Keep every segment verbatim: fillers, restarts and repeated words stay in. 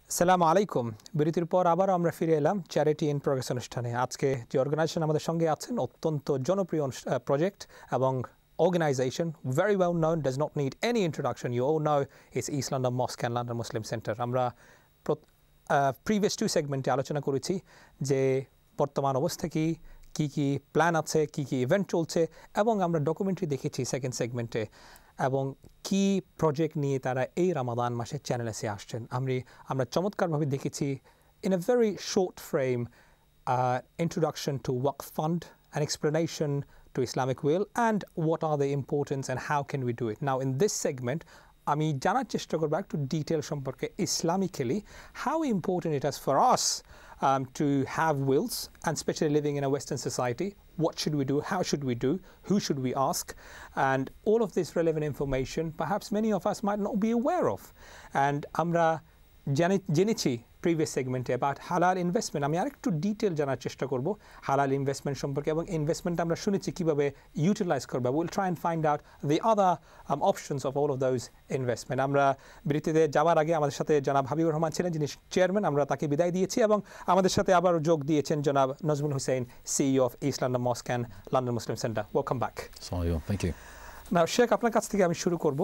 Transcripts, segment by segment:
আসসালামু আলাইকুম। বিরতির পর আবার আমরা ফিরে এলাম চ্যারিটি ইন প্রোগ্রেস অনুষ্ঠানে। আজকে যে অর্গানাইজেশন আমাদের সঙ্গে আছেন অত্যন্ত জনপ্রিয় প্রজেক্ট এবং organization, very well known, does not need any introduction. You all know it's East London Mosque and London Muslim Centre. আমরা প্রিভিয়াস টু সেগমেন্টে আলোচনা করেছি যে বর্তমান অবস্থা কি কী কী প্ল্যান আছে, কী কী ইভেন্ট চলছে, এবং আমরা ডকুমেন্টারি দেখেছি সেকেন্ড সেগমেন্টে এবং কি প্রজেক্ট নিয়ে তারা এই রামাদান মাসে চ্যানেলে এসে আসছেন। আমি আমরা চমৎকারভাবে দেখেছি in a very short frame uh, introduction to Waqf Fund, an explanation to Islamic will and what are the importance and how can we do it. Now in this segment আমি জানার চেষ্টা করব একটু ডিটেল সম্পর্কে Islamically how important it is for us um, to have wills, and especially living in a Western society. What should we do? How should we do? Who should we ask? And all of this relevant information perhaps many of us might not be aware of. And আমরা জেনেছি previous সেগমেন্টে about হালাল investment. আমি আরেকটু detail জানার চেষ্টা করব হালাল ইনভেস্টমেন্ট সম্পর্কে, এবং ইনভেস্টমেন্ট আমরা শুনেছি কীভাবে ইউটিলাইজ করবো। Will try and find out the other options of all of those investment. আমরা বিরতিতে যাওয়ার আগে আমাদের সাথে জনাব হাবিবুর রহমান ছিলেন, যিনি চেয়ারম্যান, আমরা তাকে বিদায় দিয়েছি, এবং আমাদের সাথে আবার যোগ দিয়েছেন জনাব Nazmul Hussain, CEO of East London mosque and London Muslim Centre. Welcome back. Thank you. না শেখ, আপনার কাছ থেকে আমি শুরু করব।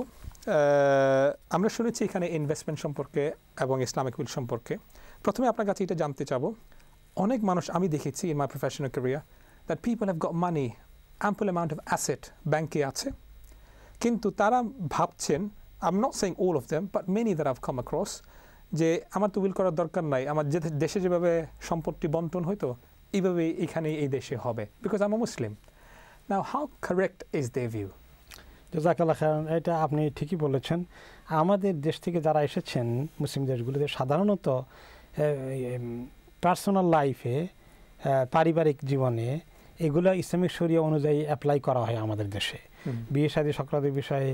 আমরা শুনেছি এখানে ইনভেস্টমেন্ট সম্পর্কে এবং ইসলামিক উইল সম্পর্কে। প্রথমে আপনার কাছে এটা জানতে চাবো, অনেক মানুষ আমি দেখেছি in my professional career that people have got money, ample amount of asset ব্যাংকে আছে, কিন্তু তারা ভাবছেন, I am not saying all of them but many that I've come across, যে আমার তো উইল করার দরকার নাই, আমার যে দেশে যেভাবে সম্পত্তি বন্টন হইতো এইভাবে এখানে এই দেশে হবে, because I am a Muslim. Now how correct is they view? জাজাকাল্লাহ খাইরান, এটা আপনি ঠিকই বলেছেন। আমাদের দেশ থেকে যারা এসেছেন মুসলিম দেশগুলোতে সাধারণত পার্সোনাল লাইফে, পারিবারিক জীবনে এগুলো ইসলামিক শরিয়া অনুযায়ী অ্যাপ্লাই করা হয় আমাদের দেশে। বিয়ে শাদী সংক্রান্তের বিষয়ে,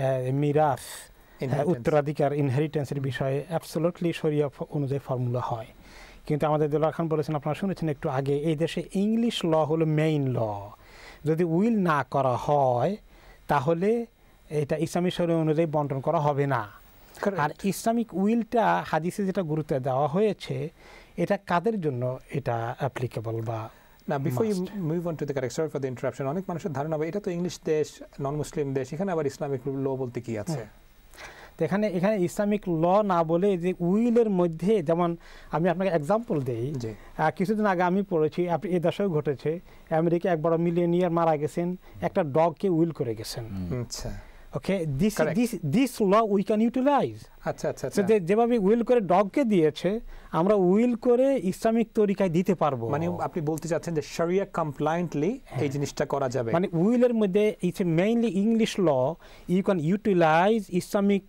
মিরাস, উত্তরাধিকার, ইনহেরিটেন্সের বিষয়ে অ্যাবসলিউটলি শরিয়া অনুযায়ী ফর্মুলা হয়। কিন্তু আমাদের দেলোয়ার খান বলেছেন, আপনারা শুনেছেন একটু আগে, এই দেশে ইংলিশ ল হলো মেইন ল। যদি উইল না করা হয় তাহলে এটা ইসলামিক শরিয়া অনুযায়ী বন্টন করা হবে না। আর ইসলামিক উইলটা হাদিসে যেটা গুরুত্ব দেওয়া হয়েছে, এটা কাদের জন্য এটা অ্যাপ্লিকেবল বা না? Before you move on to the correct, sorry for the interruption, অনেক মানুষের ধারণা এটা তো ইংলিশ দেশ, নন মুসলিম দেশ, এখানে আবার ইসলামিক ল বলতে কি আছে? এখানে এখানে ইসলামিক ল না বলে যে উইলের মধ্যে, যেমন আমি আপনাকে এক্সাম্পল দিই, কিছুদিন আগে আমি পড়েছি, আপনি এই দেশেও ঘটেছে, আমেরিকা এক বড় মিলিয়নিয়ার মারা গেছেন, একটা ডগকে উইল করে গেছেন। আচ্ছা, okay, this this this law we can utilize. আচ্ছা আচ্ছা, যেভাবে উইল করে ডগকে দিয়েছে, আমরা উইল করে ইসলামিক তরিকায় দিতে পারবো। মানে আপনি বলতে চাচ্ছেন যে শরিয়া কমপ্লায়েন্টলি এই জিনিসটা করা যাবে? মানে উইলের মধ্যে it's mainly English law, you can utilize Islamic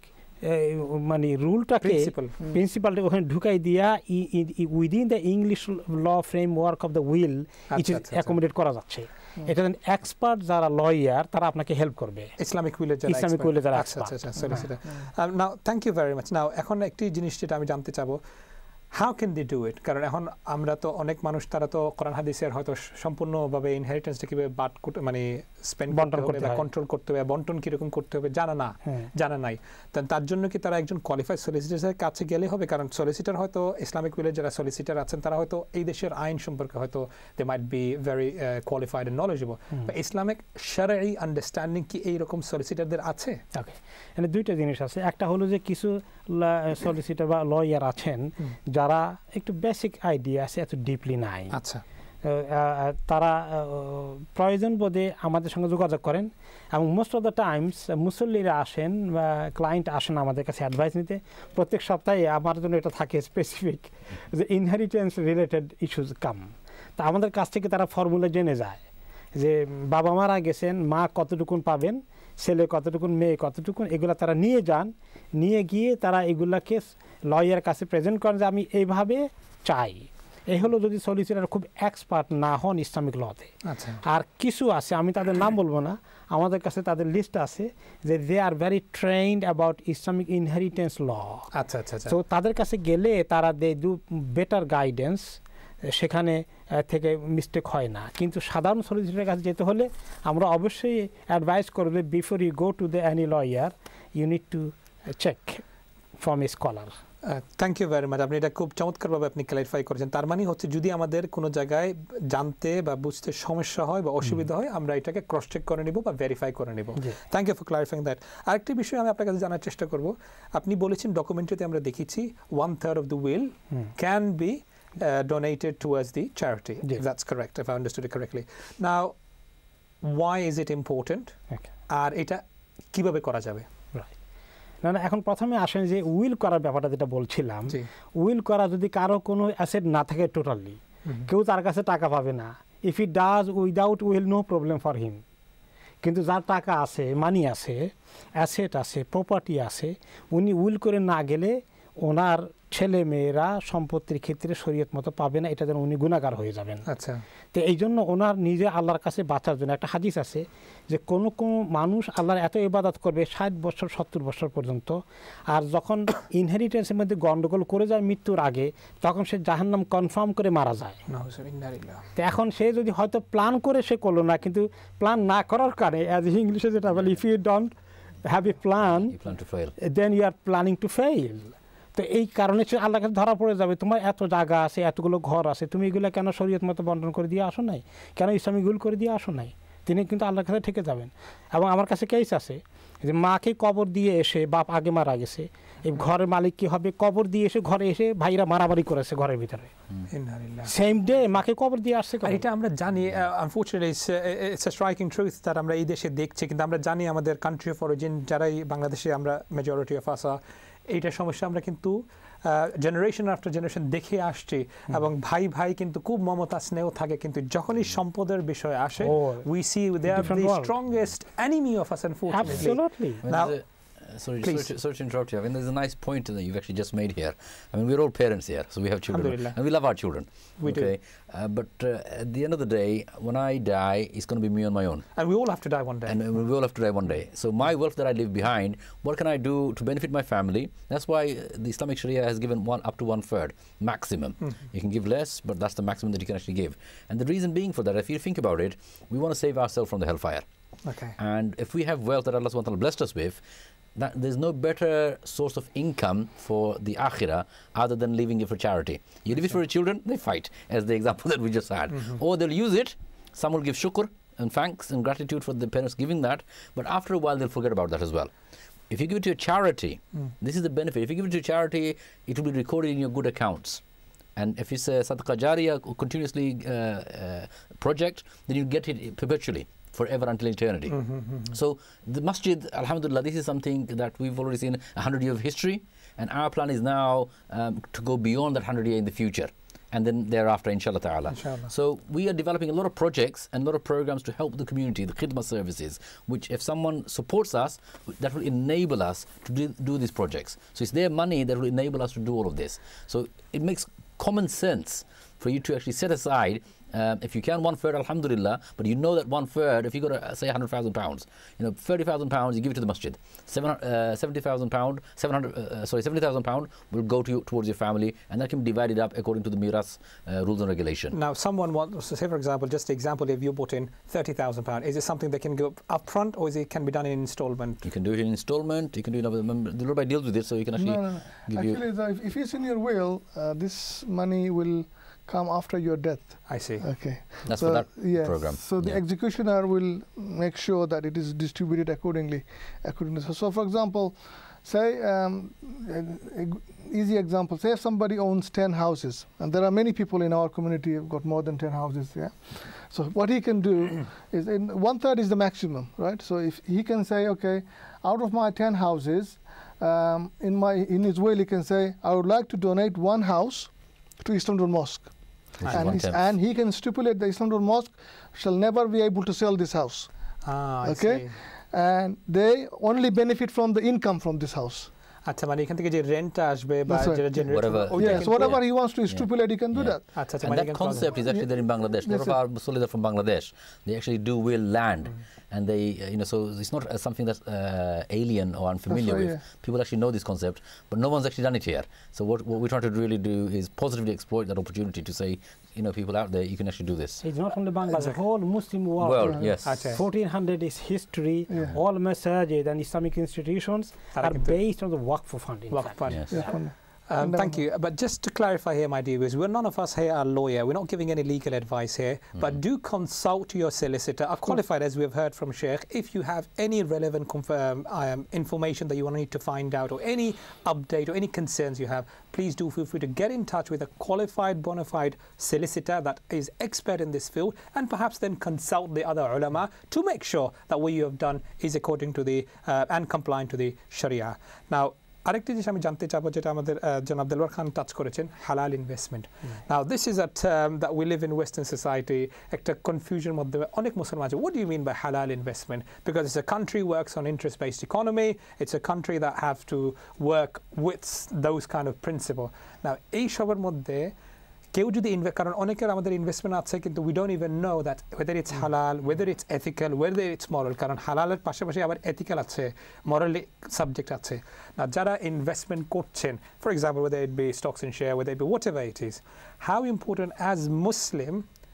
মানে রুলটাকে, প্রিন্সিপালটা ওখানে ঢুকাই দিয়া within the English law framework of the will accommodate করা যাচ্ছে। এটা এক্সপার্ট যারা লয়ার তারা আপনাকে হেল্প করবে, ইসলামিক উইলের যারা ইসলামিক উইলের যারা এক্সপার্ট। আচ্ছা আচ্ছা, solicitor. Now thank you very much. Now এখন একটি জিনিস যেটা আমি জানতে চাবো, how can they do it? কারণ এখন আমরা তো অনেক মানুষ, তারা তো কোরআন হাদিসের হয়তো সম্পূর্ণভাবে ইনহেরিটেন্সটা কীভাবে বাট মানে স্পেন্ড বন্টন করতে হবে, কন্ট্রোল করতে হবে, বন্টন কীরকম করতে হবে জানা না, জানা নাই। তার জন্য কি তারা একজন কোয়ালিফাইড সলিসিটারের কাছে গেলে হবে? কারণ সলিসিটার হয়তো ইসলামিক উইলের যারা সলিসিটার আছেন তারা হয়তো এই দেশের আইন সম্পর্কে হয়তো they might be very qualified and knowledgeable, বা ইসলামিক শারঈ আন্ডারস্ট্যান্ডিং কি এইরকম সলিসিটারদের আছে? ওকে, এখানে দুইটা জিনিস আছে। একটা হলো যে কিছু সলিসিটার বা লয়ার আছেন যারা একটু বেসিক আইডিয়া আছে, এত ডিপলি নাই। আচ্ছা, তারা প্রয়োজন বোধে আমাদের সঙ্গে যোগাযোগ করেন, এবং মোস্ট অফ দ্য টাইমস মুসল্লিরা আসেন বা ক্লায়েন্ট আসেন আমাদের কাছে অ্যাডভাইস নিতে। প্রত্যেক সপ্তাহে আমার জন্য এটা থাকে স্পেসিফিক যে ইনহেরিটেন্স রিলেটেড ইস্যুজ কাম। তা আমাদের কাছ থেকে তারা ফর্মুলা জেনে যায় যে বাবা মারা গেছেন, মা কতটুকুন পাবেন, ছেলে কতটুকুন, মেয়ে কতটুকুন, এগুলো তারা নিয়ে যান। নিয়ে গিয়ে তারা এগুলাকে লয়ারের কাছে প্রেজেন্ট করেন যে আমি এইভাবে চাই। এই হলো যদি সলিসিটার খুব এক্সপার্ট না হন ইসলামিক লতে। আচ্ছা, আর কিছু আছে, আমি তাদের নাম বলবো না, আমাদের কাছে তাদের লিস্ট আছে যে they are very trained about Islamic inheritance law. আচ্ছা আচ্ছা, তো তাদের কাছে গেলে তারা দে ডু বেটার গাইডেন্স, সেখানে থেকে মিস্টেক হয় না। কিন্তু সাধারণ সলিসিটারের কাছে যেতে হলে আমরা অবশ্যই অ্যাডভাইস করব, before you go to the any lawyer you need to check from a scholar. Thank you very much. আপনি এটা খুব চমৎকারভাবে আপনি ক্লারিফাই করেছেন। তার মানে হচ্ছে যদি আমাদের কোনো জায়গায় জানতে বা বুঝতে সমস্যা হয় বা অসুবিধা হয় আমরা এটাকে ক্রস চেক করে নিব বা ভেরিফাই করে নিব। Thank you for clarifying that. আরেকটি বিষয় আমি আপনার কাছে জানার চেষ্টা করব, আপনি বলেছেন ডকুমেন্টারিতে আমরা দেখেছি one third of the will can be donated towards the charity. Yeah. If that's correct, if I understood it correctly. Now, why is it important? আর এটা কিভাবে করা যাবে? না না এখন প্রথমে আসেন যে উইল করার ব্যাপারটা যেটা বলছিলাম, উইল করা যদি কারো কোনো অ্যাসেট না থাকে টোটালি, কেউ তার কাছে টাকা পাবে না। If he does without will no problem for him. কিন্তু যার টাকা আছে, মানি আছে, অ্যাসেট আছে, প্রপার্টি আছে, উনি উইল করে না গেলে ওনার ছেলে মেয়েরা সম্পত্তির ক্ষেত্রে শরীয়ত মতো পাবে না, এটা যেন উনি গুনাহগার হয়ে যাবেন। আচ্ছা, তো এই জন্য ওনার নিজে আল্লাহর কাছে বাঁচার জন্য একটা হাদিস আছে যে কোনো কোনো মানুষ আল্লাহর এত ইবাদত করবে ষাট বছর সত্তর বছর পর্যন্ত, আর যখন ইনহেরিটেন্সের মধ্যে গন্ডগোল করে যায় মৃত্যুর আগে, তখন সে জাহান্নাম কনফার্ম করে মারা যায়। তো এখন সে যদি হয়তো প্ল্যান করে সে করলো না, কিন্তু প্ল্যান না করার কারণে, অ্যাজ ইংলিশে যেটা বলে, if you don't have a plan then you are planning to fail. তো এই কারণে সে আল্লাহর কাছে ধরা পড়ে যাবে, তোমার এত জায়গা আছে, এতগুলো ঘর আছে, তুমি এগুলো কেন শরীয়ত মতো বন্টন করে দিয়ে আসো নাই, কেন ইসলামিক রুল করে দিয়ে আসো নাই, তিনি কিন্তু আল্লাহর কাছে ঠেকে যাবেন। এবং আমার কাছে কেস আছে যে মাকে কবর দিয়ে এসে, বাপ আগে মারা গেছে, এই ঘরের মালিক কি হবে, কবর দিয়ে এসে ঘরে এসে ভাইরা মারামারি করেছে ঘরের ভিতরে, সেম ডে মাকে কবর দিয়ে আসছে। এটা আমরা জানি, unfortunately it's a striking truth that আমরা এই দেশে দেখছি, কিন্তু আমরা জানি আমাদের কান্ট্রি অফ অরিজিন যারাই বাংলাদেশে আমরা মেজরিটি অফ আসা, এইটা সমস্যা আমরা কিন্তু জেনারেশন আফটার জেনারেশন দেখে আসছি, এবং ভাই ভাই কিন্তু খুব মমতা স্নেহ থাকে, কিন্তু যখনই সম্পদের বিষয় আসে we see they are the strongest enemy of us unfortunately. Now, Sorry, sorry to, sorry to interrupt you. I mean, there's a nice point that you've actually just made here. I mean, we're all parents here, so we have children, and we love our children. We okay? do. Uh, but uh, at the end of the day, when I die, it's going to be me on my own. And we all have to die one day. And we all have to die one day. So my wealth that I leave behind, what can I do to benefit my family? That's why the Islamic Sharia has given one up to one third maximum. Mm. You can give less, but that's the maximum that you can actually give. And the reason being for that, if you think about it, we want to save ourselves from the hellfire. Okay. And if we have wealth that Allah subhanahu wa ta'ala blessed us with, that there's no better source of income for the akhirah other than leaving it for charity. You leave it for your children, they fight, as the example that we just had. Mm-hmm. Or they'll use it, some will give shukr and thanks and gratitude for the parents giving that, but after a while they'll forget about that as well. If you give it to a charity, mm. this is the benefit. If you give it to a charity, it will be recorded in your good accounts. And if it's a sadaqah jariyah, continuously uh, uh, project, then you get it perpetually, forever until eternity. Mm-hmm, mm-hmm. So the masjid, alhamdulillah, this is something that we've already seen a hundred year of history, and our plan is now um, to go beyond that hundred year in the future, and then thereafter, inshallah ta'ala. Inshallah. So we are developing a lot of projects and a lot of programs to help the community, the khidmah services, which if someone supports us, that will enable us to do, do these projects. So it's their money that will enable us to do all of this. So it makes common sense for you to actually set aside, um, if you can, one third, alhamdulillah, but you know that one third, if you got, uh, say, one hundred thousand pounds, you know, thirty thousand pounds, you give it to the masjid. seventy thousand pounds, seven hundred, uh, sorry, seventy thousand pounds will go to you, towards your family, and that can be divided up according to the miras uh, rules and regulation. Now, someone wants to say, for example, just the example, if you put in thirty thousand pounds, is it something that can go up front, or is it can be done in installment? You can do it in installment, you can do it, the rabbi deals with it, so you can actually no, no, no. give actually, you... The, if it's in your will, uh, this money will come after your death. I see. Okay. That's so, for that yes, program. So the yeah. executioner will make sure that it is distributed accordingly. accordingly. So, so for example, say, um, easy example, say if somebody owns ten houses, and there are many people in our community who have got more than ten houses, yeah? So what he can do is, in one third is the maximum, right? So if he can say, okay, out of my ten houses, um, in, my, in his will he can say, I would like to donate one house to Islamic Mosque. And, and he can stipulate the Islamic Mosque shall never be able to sell this house. Ah, okay? I see. And they only benefit from the income from this house. আচ্ছা, মানে এখান থেকে যে rent আসবে বা যেটা generate whatever, yes, whatever he wants to stipulate, he can do yeah. that. আচ্ছা, and that concept is actually there in Bangladesh. A lot of our Muslims are from Bangladesh. They actually do will land, mm. and they, uh, you know, so it's not uh, something that's uh, alien or unfamiliar right, with. Yeah. People actually know this concept, but no one's actually done it here. So what, what we're trying to really do is positively exploit that opportunity to say, you know, people out there, you can actually do this. It's not only Bangladesh, the whole Muslim world. World, yeah. yes. Okay. fourteen hundred is history. Yeah. All masajid and Islamic institutions are based on the Waqf funding. Waqf fund. Yes. Yeah. Um, thank you. But just to clarify here, my dear viewers, we're none of us here are lawyer. We're not giving any legal advice here. Mm-hmm. But do consult your solicitor, are qualified, as we have heard from Sheikh. If you have any relevant confirm, um, information that you want to need to find out, or any update or any concerns you have, please do feel free to get in touch with a qualified, bona fide solicitor that is expert in this field, and perhaps then consult the other ulama to make sure that what you have done is according to the uh, and compliant to the Sharia. Now, আরেকটি জিনিস আমি জানতে চাবো যেটা আমাদের জনাব দেলওয়ার খান touch করেছেন হালাল investment now this is a term that we live in western society একটা কনফিউশন মধ্যে অনেক মুসলমান আছে what do you mean by হালাল investment because it's a country works on interest based economy it's a country that have to work with those kind of principle now এই সবের মধ্যে কেউ যদি কারণ অনেকের আমাদের ইনভেস্টমেন্ট আছে কিন্তু we don't even know that whether it's হালাল whether it's ethical whether it's moral কারণ হালালের পাশাপাশি আবার এথিক্যাল আছে মরাল সাবজেক্ট আছে না যারা ইনভেস্টমেন্ট করছেন for example whether it be stocks and share whether it be whatever it is how important as Muslim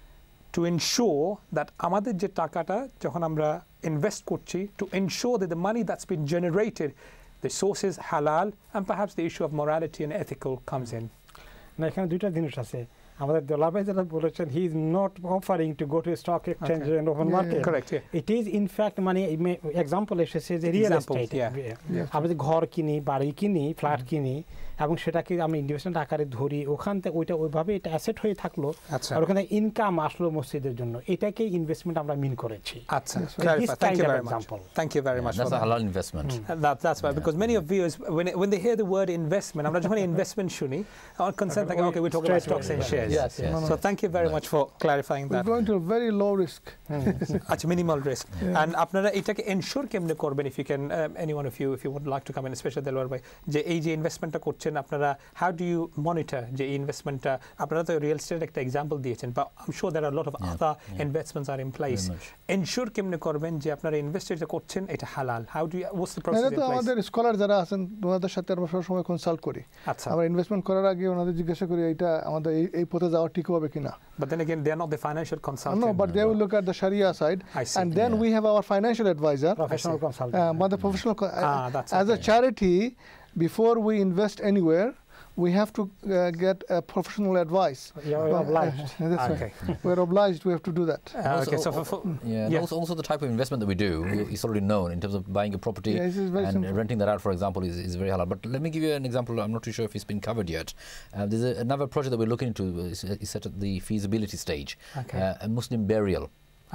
to ensure that আমাদের যে টাকাটা যখন আমরা ইনভেস্ট করছি to ensure that the money that's been generated the source is হালাল and perhaps the issue of morality and ethical comes in না এখানে দুইটা জিনিস আছে আমাদের দোলা ভাই যেটা বলেছেন he is not offering to go to stock exchange and open market correct it is in fact মানে এক্সাম্পল এসেছে যে রিয়েল এস্টেট আমরা যে ঘর কিনি বাড়ি কিনি ফ্ল্যাট কিনি এবং সেটাকে আমরা ইনভেস্টমেন্ট আকারে ধরি ওখান থেকে ওইটা ওইভাবে এটা অ্যাসেট হয়ে থাকলো আর ওখানে ইনকাম আসলো মসজিদের জন্য এটাকে ইনভেস্টমেন্ট আমরা মিন করেছি আচ্ছা thank you very much thank you very much That's a halal investment. That, that's why, because many of viewers, when when they hear the word investment, আমরা যখন investment শুনি, our concern like, okay, we're talking about stocks and shares. Yes, yes. So thank you very much for clarifying that. We're going to a very low risk. আচ্ছা minimal risk. And আপনারা এটাকে ensure কেমনে করবেন if you can, um, any one of you, if you would like to come in, especially Delwar ভাই, যে এই যে ইনভেস্টমেন্টটা করছেন আপনারা, how do you monitor যে ইনভেস্টমেন্টটা আপনারা তো রিয়েল এস্টেট একটা এক্সাম্পল দিয়েছেন, but I'm sure there are a lot of other investments are in place. Ensure কেমনে করবেন যে আপনারা ইনভেস্ট যেটা করছেন এটা হালাল? How do you, what's the process in place? আমাদের স্কলার যারা আছেন ওনাদের সাথে আমরা সব সময় কনসাল্ট করি। আচ্ছা, আমরা ইনভেস্টমেন্ট করার আগে ওনাদের জিজ্ঞাসা করি এটা আমাদের এই এই পথে যাওয়া ঠিক হবে কিনা। But then again, they are not the financial consultant. No, but they will look at the Sharia side, and then yeah. we have our financial advisor, professional consultant. Uh, but the professional, co- ah, that's as okay. a charity, before we invest anywhere, we have to uh, get a professional advice. You're obliged. Uh, that's okay. right. We're obliged. We have to do that. Uh, okay, so for, for yeah, yeah. Also, also the type of investment that we do is already known in terms of buying a property yeah, and simple. renting that out, for example, is, is very halal. But let me give you an example. I'm not too sure if it's been covered yet. Uh, there's a, another project that we're looking into. Is, is set at the feasibility stage. Okay. Uh, a Muslim burial.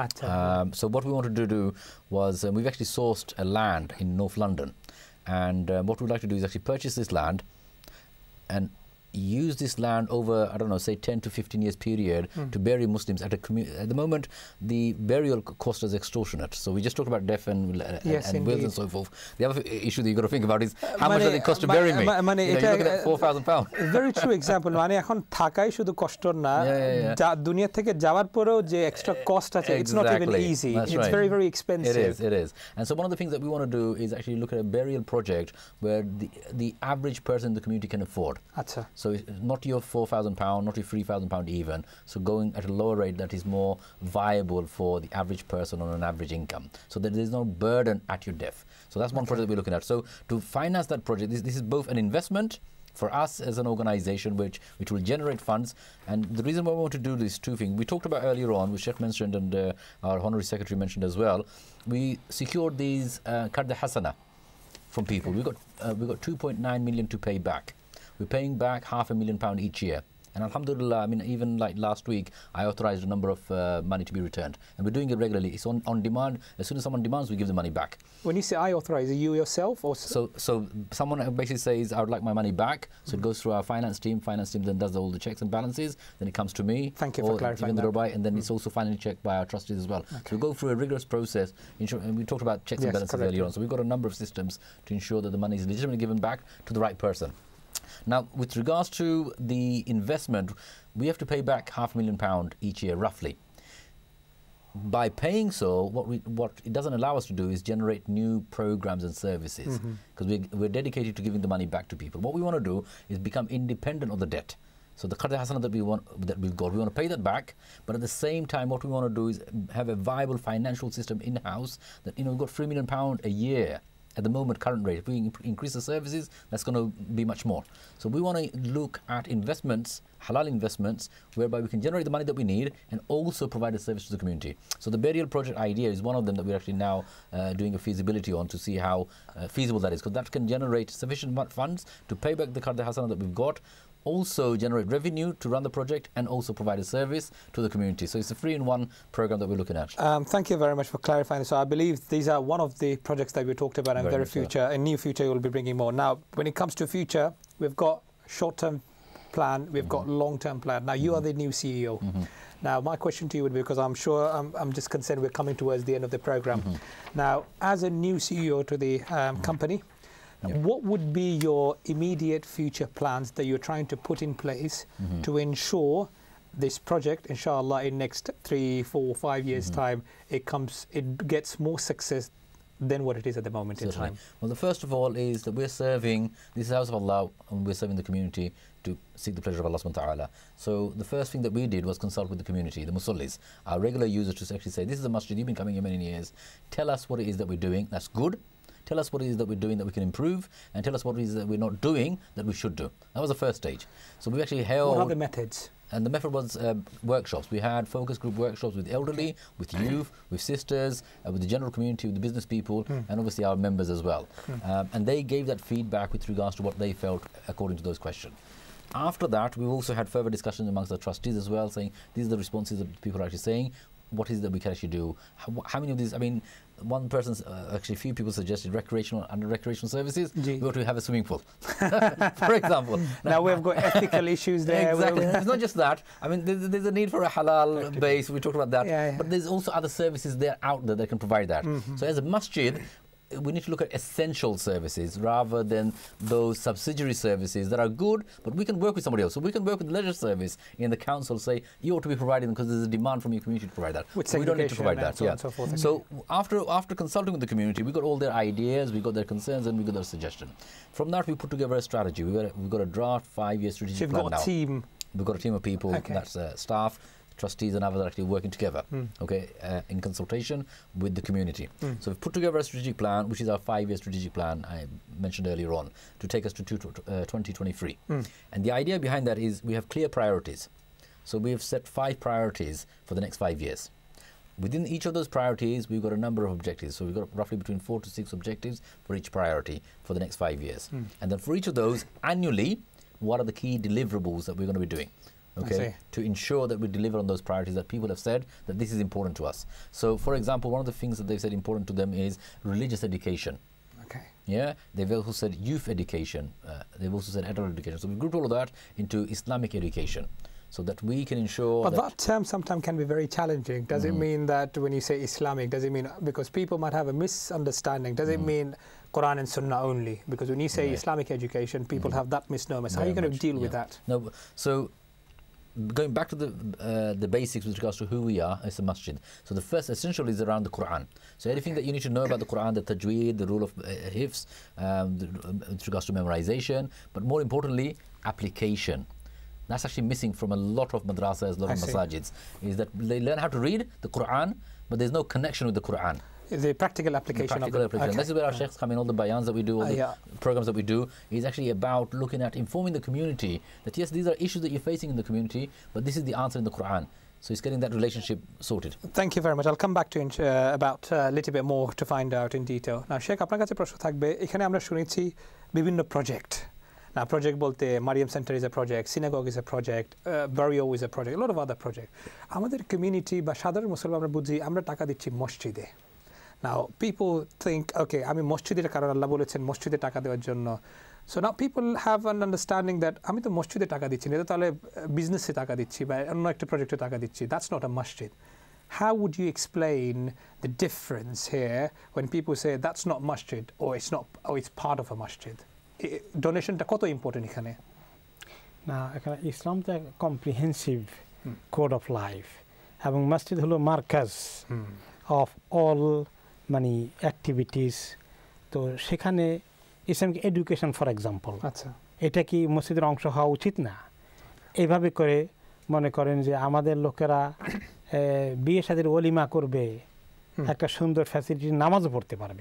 Um, so what we wanted to do was um, we've actually sourced a land in North London, and uh, what we'd like to do is actually purchase this land and use this land over, I don't know, say ten to fifteen years period mm. to bury Muslims at a community. At the moment, the burial cost is extortionate. So we just talked about death and, uh, yes, and wills and so forth. The other issue that you've got to think about is how uh, much does it cost to bury me? Money, you know, you're looking at four thousand pounds. Very true example. মানে এখন থাকাই শুধু কষ্ট না, দুনিয়া থেকে যাওয়ার পরেও যে extra cost আছে, it's not even easy. That's it's right. very, very expensive. It is, it is. And so one of the things that we want to do is actually look at a burial project where the, the average person in the community can afford. আচ্ছা. So not your four thousand pounds, not your three thousand pounds even. So going at a lower rate that is more viable for the average person on an average income. So that there is no burden at your death. So that's one okay. project we're looking at. So to finance that project, this, this is both an investment for us as an organization which, which will generate funds. And the reason why we want to do these two things, we talked about earlier on, which Sheikh mentioned and uh, our Honorary Secretary mentioned as well, we secured these uh, Qard Hasana from people. Okay. We got uh, we got two point nine million to pay back. We're paying back half a million pound each year. And alhamdulillah, I mean, even like last week, I authorized a number of uh, money to be returned. And we're doing it regularly. It's on, on demand. As soon as someone demands, we give the money back. When you say I authorize, are you yourself? Or so so someone basically says, I would like my money back. So mm-hmm. it goes through our finance team. Finance team then does all the checks and balances. Then it comes to me. Thank you for clarifying that. Dubai, and then mm-hmm. it's also finally checked by our trustees as well. Okay. So we go through a rigorous process. Ensure, and we talked about checks yes, and balances correct. earlier on. So we've got a number of systems to ensure that the money is legitimately given back to the right person. Now, with regards to the investment, we have to pay back half a million pound each year, roughly. By paying so, what we what it doesn't allow us to do is generate new programs and services, because mm-hmm. we're, we're dedicated to giving the money back to people. What we want to do is become independent of the debt. So the Qard Hasana that we want that we've got, we want to pay that back, but at the same time, what we want to do is have a viable financial system in house that you know we've got three million pound a year at the moment current rate. If we in- increase the services, that's going to be much more. So we want to look at investments, halal investments, whereby we can generate the money that we need and also provide a service to the community. So the burial project idea is one of them that we're actually now uh, doing a feasibility on to see how uh, feasible that is, because that can generate sufficient funds to pay back the Qard Hasana that we've got, also generate revenue to run the project, and also provide a service to the community. So it's a three-in-one program that we're looking at. Um, thank you very much for clarifying. So I believe these are one of the projects that we talked about in Very very much so. future. In near future, you will be bringing more. Now, when it comes to future, we've got short-term plan, we've got long-term plan. Now, you are the new C E O. Now, my question to you would be, because I'm sure I'm, I'm just concerned we're coming towards the end of the program. Now, as a new C E O to the um, company, Yeah. what would be your immediate future plans that you're trying to put in place Mm-hmm. to ensure this project, inshallah, in next three, four, five years' Mm-hmm. time, it comes, it gets more success than what it is at the moment Certainly. in time? Well, the first of all is that we're serving, this is the house of Allah, and we're serving the community to seek the pleasure of Allah subhanahu wa ta'ala. So the first thing that we did was consult with the community, the musallis, our regular users, to actually say, this is a masjid, you've been coming here many years, tell us what it is that we're doing, that's good. Tell us what it is that we're doing that we can improve, and tell us what it is that we're not doing that we should do. That was the first stage. So we actually held... What are the methods? And the method was uh, workshops. We had focus group workshops with elderly, with youth, with sisters, uh, with the general community, with the business people, Hmm. and obviously our members as well. Um, and they gave that feedback with regards to what they felt according to those questions. After that, we also had further discussions amongst the trustees as well, saying these are the responses that people are actually saying. What is it that we can actually do? How, how many of these? I mean, one person, uh, actually, a few people suggested recreational under recreational services. Gee. We ought to have a swimming pool, for example. Now we've got ethical issues there. Exactly. We've- It's not just that. I mean, there's, there's a need for a halal base. We talked about that. Yeah, yeah. But there's also other services there out there that can provide that. Mm-hmm. So as a masjid, we need to look at essential services rather than those subsidiary services that are good, but we can work with somebody else. So we can work with the leisure service in the council, say, you ought to be providing because there's a demand from your community to provide that. With we don't need to provide segregation that. and so on and so forth. So after after consulting with the community, we got all their ideas, we got their concerns, and we got their suggestions. From that, we put together a strategy. We got a, we've got a draft five-year strategic So you've plan got a now. team. We've got a team of people, Okay. that's uh, staff, trustees and others are actually working together, okay, uh, in consultation with the community. So we've put together a strategic plan, which is our five-year strategic plan I mentioned earlier on, to take us to two, uh, twenty twenty-three. And the idea behind that is we have clear priorities. So we have set five priorities for the next five years. Within each of those priorities, we've got a number of objectives. So we've got roughly between four to six objectives for each priority for the next five years. And then for each of those, annually, what are the key deliverables that we're going to be doing? Okay, to ensure that we deliver on those priorities that people have said that this is important to us. So, for example, one of the things that they've said important to them is religious education. Okay. Yeah, they've also said youth education. Uh, they've also said adult education. So we grouped all of that into Islamic education, so that we can ensure. But that, that term sometimes can be very challenging. Does mm. it mean that when you say Islamic, does it mean because people might have a misunderstanding? Does mm. it mean Quran and Sunnah only? Because when you say right. Islamic education, people mm. have that misnomer. So how are you going to deal yeah. with that? No, so. Going back to the uh, the basics with regards to who we are as a masjid. So the first essential is around the Quran. So anything that you need to know about the Quran, the tajweed, the rule of uh, hifz, um, the, um, with regards to memorization, but more importantly, application. That's actually missing from a lot of madrasas, a lot I of see. masajids, is that they learn how to read the Quran, but there's no connection with the Quran. The practical application. The practical of application. Okay. This is where our sheikhs come in, all the bayans that we do, all Uh, the yeah. programs that we do, is actually about looking at informing the community that yes, these are issues that you're facing in the community, but this is the answer in the Quran. So it's getting that relationship sorted. Thank you very much. I'll come back to uh, about a uh, little bit more to find out in detail. Now, Sheikh, আপনার কাছে প্রশ্ন থাকবে এখানে আমরা শুনেছি বিভিন্ন project Now, project bolte Mariam Center is a project, synagogue is a project, uh, Barrio is a project, a lot of other projects. আমাদের community বা সাধারণ মুসলমান আমরা বুঝি আমরা টাকা দিচ্ছি মসজিদে। Now, people think, okay, আমি মসজিদের কারণ আল্লাহ বলেছেন মসজিদে টাকা দেওয়ার জন্য। So now people have an understanding that আমি তো মসজিদে টাকা দিচ্ছি না, তাহলে বিজনেসে টাকা দিচ্ছি বা অন্য একটা প্রজেক্টে টাকা দিচ্ছি। That's not a masjid. How would you explain the difference here when people say that's not masjid or it's not, or it's part of a masjid? ডোনেশনটা কত ইম্পর্টেন্ট এখানে? না, এখানে ইসলাম তো কম্প্রিহেন্সিভ কোড অফ লাইফ এবং মসজিদ হলো মার্কাজ of all মানে activities. তো সেখানে ইসলামিক এডুকেশন ফর এক্সাম্পল, আচ্ছা, এটা কি মসজিদের অংশ হওয়া উচিত না? এইভাবে করে মনে করেন যে আমাদের লোকেরা বিয়ে শাদীর ওলিমা করবে, একটা সুন্দর ফ্যাসিলিটি নামাজও পড়তে পারবে,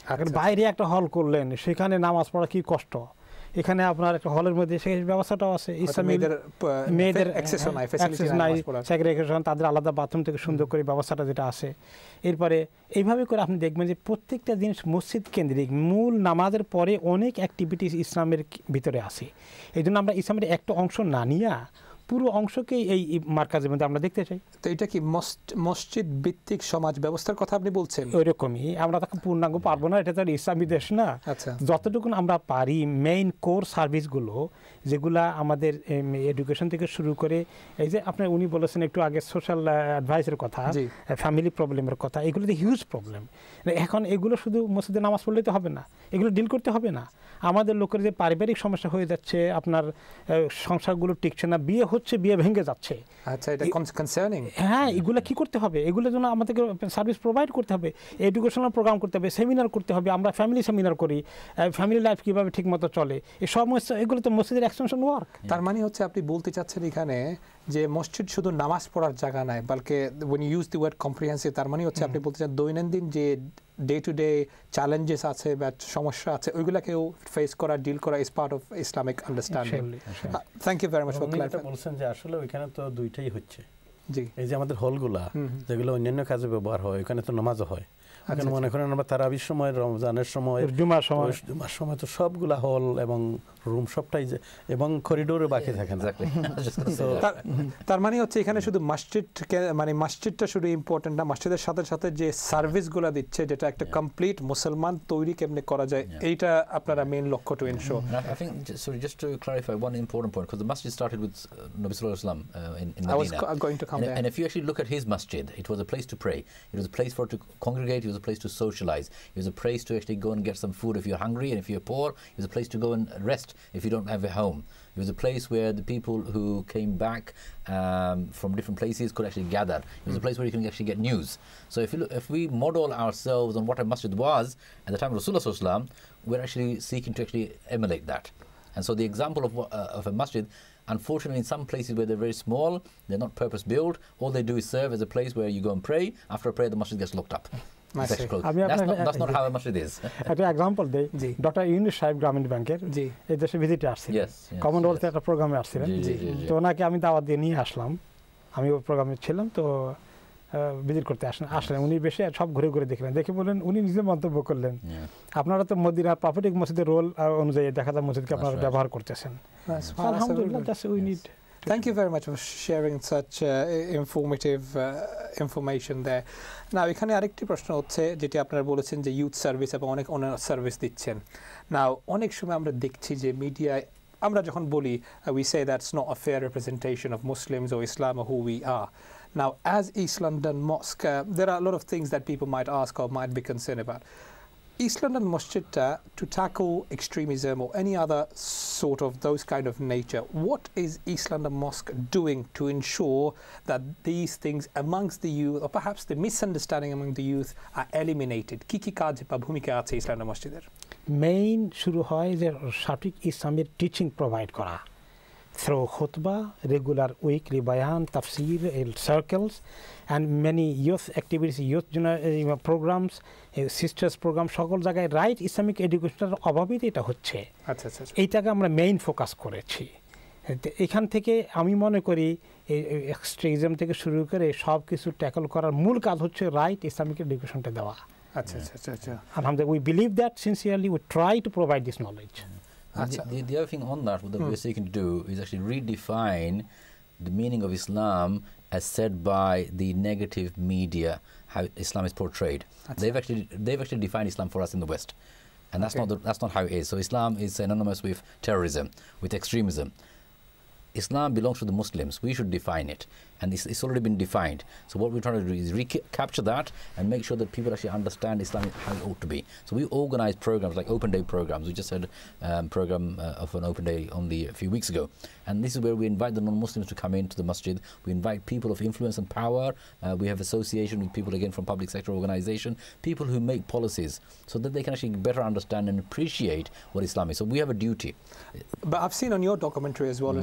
এখন বাইরে একটা হল করলেন, সেখানে নামাজ পড়া কি কষ্ট। এখানে আপনার একটা হলের মধ্যে সেই ব্যবস্থাটাও আছে, ইসলামিক মেয়েদের অ্যাক্সেস নাই, সেগ্রিগেশন, তাদের আলাদা বাথরুম থেকে সুন্দর করে ব্যবস্থাটা যেটা আছে। এরপরে এইভাবে করে আপনি দেখবেন যে প্রত্যেকটা জিনিস মসজিদ কেন্দ্রিক, মূল নামাজের পরে অনেক অ্যাক্টিভিটিস ইসলামের ভিতরে আছে। এই জন্য আমরা ইসলামের একটা অংশ না নিয়ে পুরো অংশকেই এই মার্কাজের মধ্যে আমরা দেখতে চাই। তো এটা কি মসজিদ ভিত্তিক সমাজ ব্যবস্থার কথা আপনি বলছেন? ওইরকমই, আমরা তখন পূর্ণাঙ্গ পারবো না, এটা তো ইসলামী দেশ না। যতটুকু আমরা পারি মেইন কোর সার্ভিসগুলো যেগুলা আমাদের এডুকেশন থেকে শুরু করে, এই যে আপনার উনি বলেছেন একটু আগে সোশ্যাল অ্যাডভাইসের কথা, ফ্যামিলি প্রবলেমের কথা, এগুলো তো হিউজ প্রবলেম। এখন এগুলো শুধু মসজিদে নামাজ পড়লেই তো হবে না, এগুলো ডিল করতে হবে না। আমাদের লোকের যে পারিবারিক সমস্যা হয়ে যাচ্ছে, আপনার সংসারগুলো টিকছে না, বিয়ে হচ্ছে, বিয়ে ভেঙে যাচ্ছে, আচ্ছা এটা কনসার্নিং। হ্যাঁ, এগুলো কি করতে হবে? এগুলোর জন্য আমাদেরকে সার্ভিস প্রোভাইড করতে হবে, এডুকেশনাল প্রোগ্রাম করতে হবে, সেমিনার করতে হবে। আমরা ফ্যামিলি সেমিনার করি, ফ্যামিলি লাইফ কীভাবে ঠিকমতো চলে, এই সমস্ত এগুলো তো মসজিদের এক্সটেনশন ওয়ার্ক। তার মানে হচ্ছে আপনি বলতে চাচ্ছেন এখানে যে মসজিদ শুধু নামাজ পড়ার জায়গা নয়, বলকে when you use the word comprehensive, তার মানে হচ্ছে আপনি বলতে চান দৈনন্দিন যে ডে টু ডে চ্যালেঞ্জেস আছে বা সমস্যা আছে ওইগুলোকেও ফেস করা, ডিল করা is part of Islamic understanding. Thank you very much for clarifying. বলছেন যে আসলে ওইখানে তো দুইটাই হচ্ছে। জি, এই যে আমাদের হলগুলা যেগুলো অন্যান্য কাজে ব্যবহার হয়, ওইখানে তো নামাজও হয়। এখন মনে করেন আমরা তারাবির সময়, রমজানের সময়, জুমার সময়, জুমার সময় তো সবগুলা হল এবং রুম সবটাই যে, এবং করিডোরে বাকি থাকে না। তার মানে হচ্ছে এখানে শুধু মসজিদ, মানে মসজিদটা শুধু ইম্পর্টেন্ট না, মসজিদের সাথে সাথে যে সার্ভিসগুলো দিচ্ছে, যেটা একটা কমপ্লিট মুসলমান তৈরি কেমনে করা যায়, এইটা আপনারা মেইন লক্ষ্য to ensure. I think sorry, just to clarify one important point, because the masjid started with uh, Nabi sallallahu alaihi wasallam uh, in, in Medina. I was going to come and, there. And if you actually look at his masjid, it was a place to pray. It was a place for to congregate. It was a place to socialize. It was a place to actually go and get some food if you're hungry, and if you're poor, it was a place to go and rest if you don't have a home. It was a place where the people who came back um, from different places could actually gather. It was a place where you can actually get news. So if, you look, if we model ourselves on what a masjid was at the time of Rasulullah sallallahu alaihi wasallam, we're actually seeking to actually emulate that. And so the example of, uh, of a masjid, unfortunately in some places where they're very small, they're not purpose built, all they do is serve as a place where you go and pray. After a prayer, the masjid gets locked up. That's not, that's not how a masjid is. একটা example দেই, doctor Yunus সাহেব গ্রামীণ ব্যাংকের এই দেশে ভিজিটে আসছিলেন, কমনওয়েলথে একটা প্রোগ্রামে আসছিলেন। তো ওনাকে আমি দাওয়াত দিয়ে নিয়ে আসলাম, আমি ওই প্রোগ্রামে ছিলাম, তো ভিজিট করতে আসলেন আসলেন উনি বেশি সব ঘুরে ঘুরে দেখলেন, দেখে বললেন, উনি নিজে মন্তব্য করলেন, আপনারা তো মদিনা প্রফেটিক মসজিদের রোল অনুযায়ী দেখা যায় মসজিদকে আপনারা ব্যবহার করতেছেন। আলহামদুলিল্লাহ, that's we need. Thank you very much for sharing such uh, informative uh, information there. Now, এখানে আরেকটি প্রশ্ন হচ্ছে, যেটি আপনারা বলেছেন যে ইউথ সার্ভিস এবং অনেক অন্য সার্ভিস দিচ্ছেন। নাও অনেক সময় আমরা দেখছি যে মিডিয়ায় আমরা যখন বলি, we say that's not a fair representation of Muslims or Islam or who we are. Now, as East London Mosque, uh, there are a lot of things that people might ask or might be concerned about. East London Masjid, uh, to tackle extremism or any other sort of those kind of nature, what is East London Mosque doing to ensure that these things amongst the youth, or perhaps the misunderstanding among the youth, are eliminated? কি কি কাজ বা ভূমিকা আছে East London মসজিদের? Main শুরু হয় যে সঠিক ইসলামের টিচিং প্রোভাইড করা, through khutbah, regular weekly bayan, tafsir, circles, and many youth activities, youth uh, programs, uh, sisters program, সকল জায়গায় রাইট ইসলামিক এডুকেশনের অভাবেই এটা হচ্ছে। আচ্ছা আচ্ছা, এইটাকে আমরা মেইন ফোকাস করেছি। এখান থেকে আমি মনে করি এই এক্সট্রিমিজম থেকে শুরু করে সব কিছু ট্যাকল করার মূল কাজ হচ্ছে রাইট ইসলামিক এডুকেশনটা দেওয়া। আচ্ছা আচ্ছা আচ্ছা, আলহামদুলিল্লাহ, we believe that sincerely, we try to provide this knowledge. The, the, the other thing on that, what hmm. we're seeking to do is actually redefine the meaning of Islam as said by the negative media, how Islam is portrayed. That's they've actually they've actually defined Islam for us in the West, and that's okay. not the, that's not how it is. So Islam is synonymous with terrorism, with extremism. Islam belongs to the Muslims. We should define it, and it's, it's already been defined. So what we're trying to do is recapture that and make sure that people actually understand Islam how it ought to be. So we organize programs like open day programs. We just had a um, program uh, of an open day only a few weeks ago, and this is where we invite the non-Muslims to come into the masjid. We invite people of influence and power. Uh, we have association with people again from public sector organization, people who make policies, so that they can actually better understand and appreciate what Islam is. So we have a duty. But I've seen on your documentary as well mm. in East London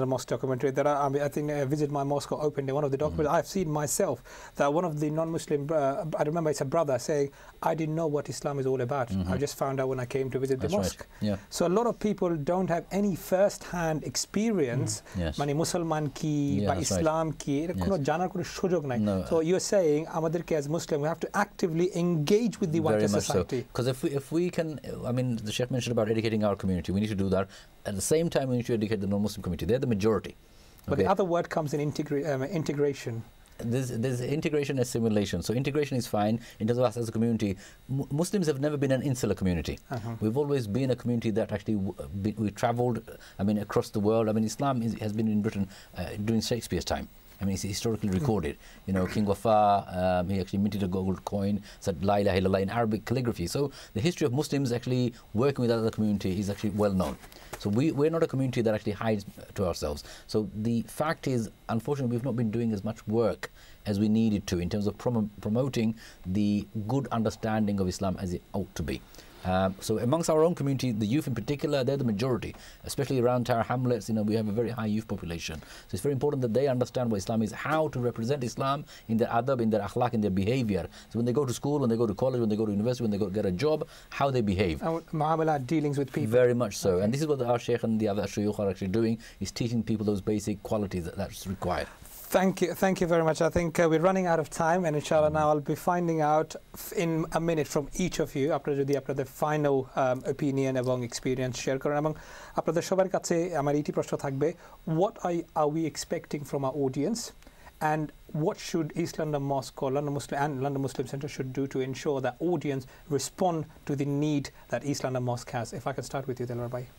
Mosque documentary. There are, I, mean, I think I visit my mosque or opened one of the documents. Mm-hmm. I've seen myself that one of the non-Muslim, uh, I remember it's a brother saying, I didn't know what Islam is all about. Mm-hmm. I just found out when I came to visit That's the mosque. Right. Yeah. So a lot of people don't have any first-hand experience. Mm-hmm. Yes. Mani Musalman ki, yeah, by Islam right. ki, yes. janar kono shujog nai. No. So you're saying, amaderke as Muslim, we have to actively engage with the wider society. Because so. if we if we can, I mean, the Sheikh mentioned about educating our community. We need to do that. At the same time, we need to educate the non-Muslim community. They're the majority. But okay. the other word comes in integra um, integration. There's, there's integration and assimilation. So integration is fine in terms of us as a community. M Muslims have never been an insular community. Uh-huh. We've always been a community that actually w be, we travelled, I mean, across the world. I mean, Islam is, has been in Britain uh, during Shakespeare's time. I mean, it's historically recorded. You know, King Wafa, um, he actually minted a gold coin, said La ilaha illallah in Arabic calligraphy. So the history of Muslims actually working with other community is actually well known. So we, we're not a community that actually hides to ourselves. So the fact is, unfortunately, we've not been doing as much work as we needed to in terms of prom promoting the good understanding of Islam as it ought to be. Um, so amongst our own community, the youth in particular, they're the majority, especially around Tower Hamlets. You know, we have a very high youth population. So it's very important that they understand what Islam is, how to represent Islam in their adab, in their akhlaq, in their behavior. So when they go to school, when they go to college, when they go to university, when they go get a job, how they behave. Muamalat, dealings with people. Very much so. Okay. And this is what our Sheikh and the other shuyukh are actually doing, is teaching people those basic qualities that, that's required. Thank you, thank you very much. I think uh, we're running out of time, and inshallah now I'll be finding out in a minute from each of you after the after the final um, opinion এবং experience share করেন এবং আপনাদের সবার কাছে আমার এইটি প্রশ্ন থাকবে, what are, are we expecting from our audience, and what should East London Mosque or London Muslim and London Muslim Centre should do to ensure that audience respond to the need that East London Mosque has? If I can start with you, Delwar bhai.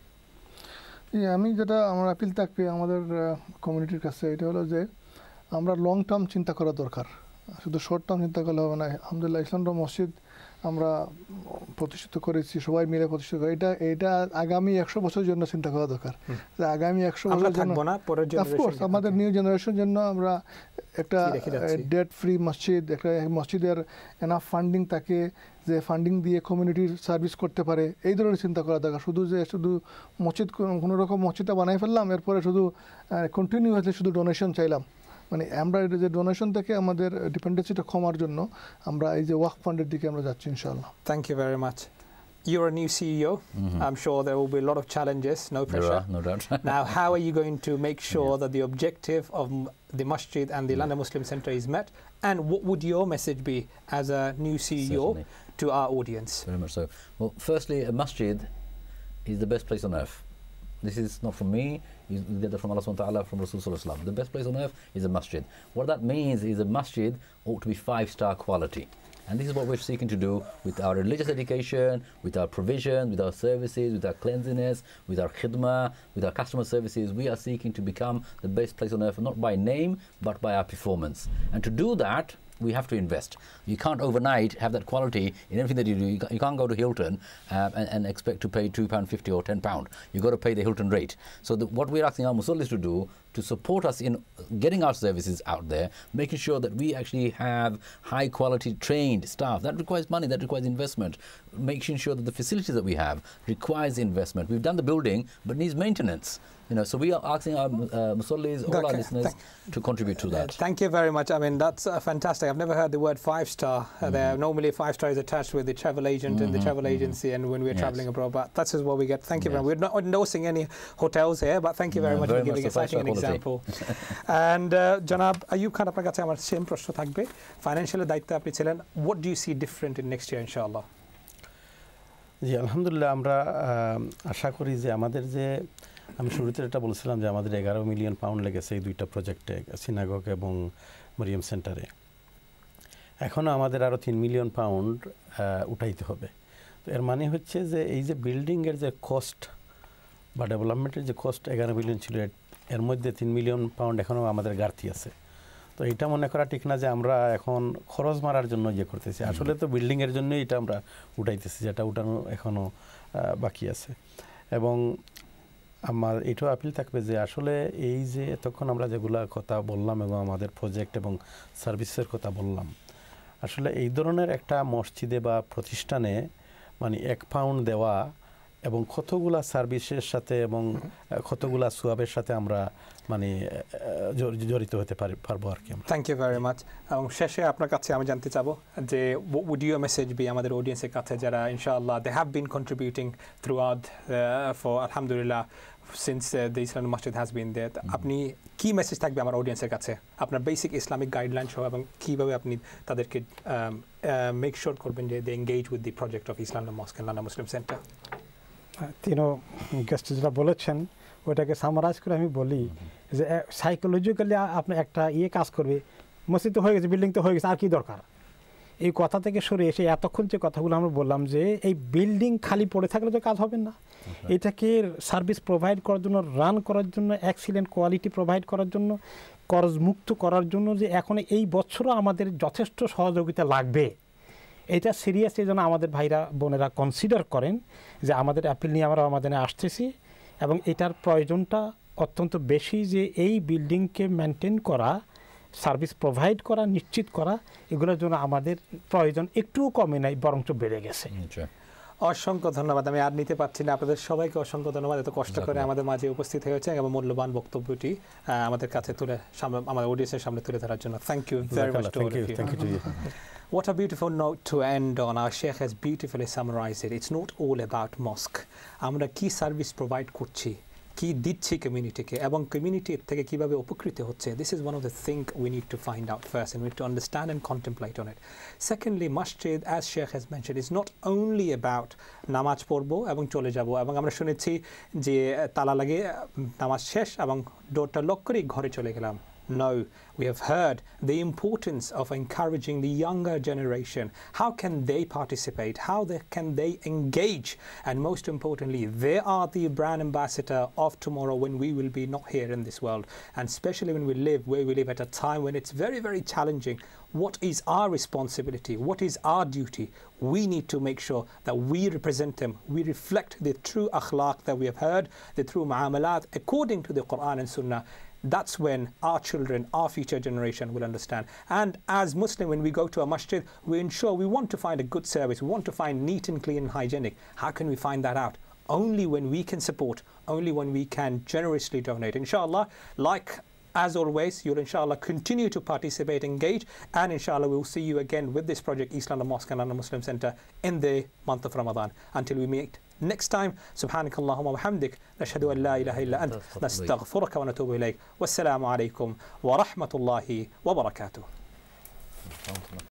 আমি যেটা আমার appeal থাকবে আমাদের কমিউনিটির কাছে, এটা হলো যে আমরা লং টার্ম চিন্তা করা দরকার, শুধু শর্ট টার্ম চিন্তা করলে হবে না। আলহামদুলিল্লাহ ইসলাম মসজিদ আমরা প্রতিষ্ঠিত করেছি, সবাই মিলে প্রতিষ্ঠিত করে, এটা এটা আগামী একশো বছরের জন্য চিন্তা করা দরকার। আগামী একশো বছরের জন্য অফকোর্স আমাদের নিউ জেনারেশনের জন্য আমরা একটা ডেট ফ্রি মসজিদ, একটা মসজিদের এনাফ ফান্ডিং থাকে যে ফান্ডিং দিয়ে কমিউনিটির সার্ভিস করতে পারে, এই ধরনের চিন্তা করা দরকার। শুধু যে শুধু মসজিদ কোনো রকম মসজিদটা বানাই ফেললাম, এরপরে শুধু কন্টিনিউয়াসলি শুধু ডোনেশন চাইলাম, মানে আমরা যে ডোনেশন থেকে আমাদের ডিপেন্ডেন্সিটা কমার জন্য আমরা এই যে ওয়াকফ ফান্ডের দিকে আমরা যাচ্ছি ইনশাআল্লাহ। Thank you very much. You're a new C E O. Mm-hmm. I'm sure there will be a lot of challenges, no pressure. There are, no doubt. Now, how are you going to make sure yeah. that the objective of the masjid and the yeah. London Muslim Centre is met? And what would your message be as a new C E O Certainly. to our audience? Very much so. Well, firstly, a masjid is the best place on earth. This is not from me, you get that from Allah subhanahu wa ta'ala, from Rasul sallallahu alaihi wasallam. The best place on earth is a masjid. What that means is a masjid ought to be five-star quality. And this is what we're seeking to do with our religious education, with our provision, with our services, with our cleanliness, with our khidmah, with our customer services. We are seeking to become the best place on earth, not by name, but by our performance. And to do that, we have to invest. You can't overnight have that quality in everything that you do. You can't go to Hilton um, and, and expect to pay two pounds fifty or ten pounds. You've got to pay the Hilton rate. So the, what we're asking our musallis to do, to support us in getting our services out there, making sure that we actually have high quality trained staff. That requires money, that requires investment. Making sure that the facilities that we have requires investment. We've done the building, but needs maintenance. You know, so we are asking our uh, musallis, all okay. our listeners, to contribute to that. Thank you very much. I mean, that's uh, fantastic. I've never heard the word five-star. Uh, mm-hmm. There normally five star is attached with the travel agent mm-hmm. and the travel agency, mm-hmm. and when we're yes. travelling abroad. But that's just what we get. Thank you yes. very much. We're not endorsing any hotels here, but thank you very no, much very for giving us such an example. And uh, Janab, Ayub Khan, আপনার কাছে আমার same প্রশ্ন থাকবে। Financial দায়িত্বে আপনি ছিলেন। What do you see different in next year, inshallah? জি আলহামদুলিল্লাহ, আমরা আশা করি যে আমাদের যে আমি শুরুতে এটা বলছিলাম যে আমাদের এগারো মিলিয়ন পাউন্ড লেগেছে এই দুইটা প্রজেক্টে, সিনাগগ এবং মরিয়ম সেন্টারে। এখনও আমাদের আরও তিন মিলিয়ন পাউন্ড উঠাইতে হবে। তো এর মানে হচ্ছে যে এই যে বিল্ডিংয়ের যে কস্ট বা ডেভেলপমেন্টের যে কস্ট এগারো মিলিয়ন ছিল, এর মধ্যে তিন মিলিয়ন পাউন্ড এখনও আমাদের ঘাটতি আছে। তো এটা মনে করা ঠিক না যে আমরা এখন খরচ মারার জন্য ইয়ে করতেছি, আসলে তো বিল্ডিংয়ের জন্যই এটা আমরা উঠাইতেছি, যেটা উঠানো এখনও বাকি আছে। এবং আমার এটাও আপিল থাকবে যে আসলে এই যে এতক্ষণ আমরা যেগুলো কথা বললাম এবং আমাদের প্রজেক্ট এবং সার্ভিসের কথা বললাম, আসলে এই ধরনের একটা মসজিদে বা প্রতিষ্ঠানে মানে এক পাউন্ড দেওয়া এবং কতগুলা সার্ভিসের সাথে এবং কতগুলা সোয়াবের সাথে আমরা মানে জড়িত হতে পারবো আর কি। Thank you very much. এবং শেষে আপনার কাছে আমি জানতে চাবো যে উড ইউ মেসেজ বি আমাদের অডিয়েন্সের কাছে যারা ইনশাআল্লাহ they have been contributing throughout for আলহামদুলিল্লাহ সিন্স দ্য ইসলামিক মসজিদ হ্যাজ বিন দেয়ার, আপনি কি মেসেজ থাকবে আমার অডিয়েন্সের কাছে আপনার বেসিক ইসলামিক গাইডলাইন সহ, এবং কীভাবে আপনি তাদেরকে মেক শিওর করবেন যে they engage with the project of Islam mosque and London Muslim centre? তিনও গেস্ট যেটা বলেছেন ওইটাকে সামারাইজ করে আমি বলি যে সাইকোলজিক্যালি আপনার একটা ইয়ে কাজ করবে, মসজিদ তো হয়ে গেছে, বিল্ডিং তো হয়ে গেছে, আর কি দরকার, এই কথা থেকে সরে এসে এতক্ষণ যে কথাগুলো আমরা বললাম যে এই বিল্ডিং খালি পড়ে থাকলে তো কাজ হবে না, এটাকে সার্ভিস প্রোভাইড করার জন্য, রান করার জন্য, এক্সিলেন্ট কোয়ালিটি প্রোভাইড করার জন্য, করজমুক্ত করার জন্য যে এখন এই বছরও আমাদের যথেষ্ট সহযোগিতা লাগবে, এটা সিরিয়াসলি যেন আমাদের ভাইরা বোনেরা কনসিডার করেন যে আমাদের অ্যাপিল নিয়ে আমরা আমাদের আসতেছি এবং এটার প্রয়োজনটা অত্যন্ত বেশি, যে এই বিল্ডিংকে মেনটেন করা, সার্ভিস প্রোভাইড করা, নিশ্চিত করা, এগুলোর জন্য আমাদের প্রয়োজন একটুও কমে নাই, বরঞ্চ বেড়ে গেছে। অসংখ্য ধন্যবাদ, আমি আর নিতে পারছি না, আপনাদের সবাইকে অসংখ্য ধন্যবাদ এত কষ্ট করে আমাদের মাঝে উপস্থিত হয়েছে এবং মূল্যবান বক্তব্যটি আমাদের কাছে তুলে সামনে আমাদের অডিয়েন্সের সামনে তুলে ধরার জন্য। Thank you very much to all of you. What a beautiful note to end on. Our Sheikh has beautifully summarized it. It's not all about mosque. আমরা কি সার্ভিস প্রোভাইড করছি, কি দিচ্ছি কমিউনিটিকে, এবং কমিউনিটির থেকে কীভাবে উপকৃত হচ্ছে, this is one of the things we need to find out first, and we need to understand and contemplate on it. Secondly, masjid, as Sheikh has mentioned, is not only about নামাজ পড়বো এবং চলে যাব, এবং আমরা শুনেছি যে তালা লাগে নামাজ শেষ এবং ডোরটা লক করে ঘরে চলে গেলাম। No, we have heard the importance of encouraging the younger generation. How can they participate? How they, can they engage? And most importantly, they are the brand ambassador of tomorrow when we will be not here in this world. And especially when we live where we live at a time when it's very, very challenging. What is our responsibility? What is our duty? We need to make sure that we represent them. We reflect the true akhlaq that we have heard, the true mu'amalat according to the Quran and Sunnah. That's when our children, our future generation will understand. And as Muslim, when we go to a masjid, we ensure we want to find a good service. We want to find neat and clean and hygienic. How can we find that out? Only when we can support, only when we can generously donate. Inshallah, like as always, you'll inshallah continue to participate, engage, and inshallah we'll see you again with this project, East London Mosque and London Muslim Centre, in the month of Ramadan. Until we meet next time, subhanak Allahumma wa hamdik, nashhadu an la ilaha illa ant, nastaghfiruka wa natubu ilayk. Wassalamu alaykum wa rahmatullahi wa barakatuh.